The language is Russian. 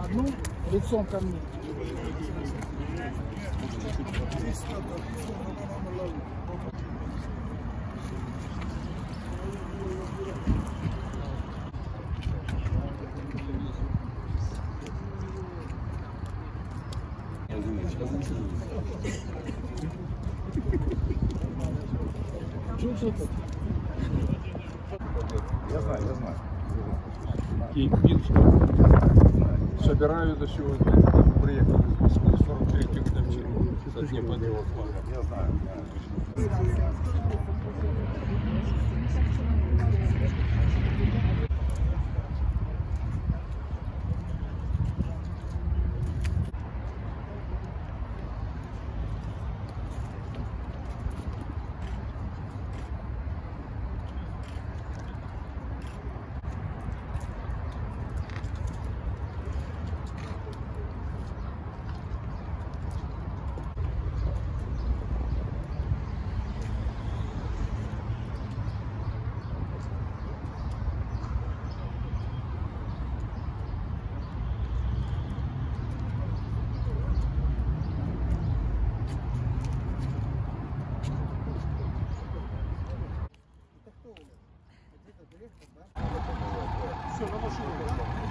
одну, лицом ко мне. Я знаю. И Минск. Собираю за сегодня. Приехали из Москвы 43-ю годовщину со дня подъема флага. Я знаю. Все, на машину.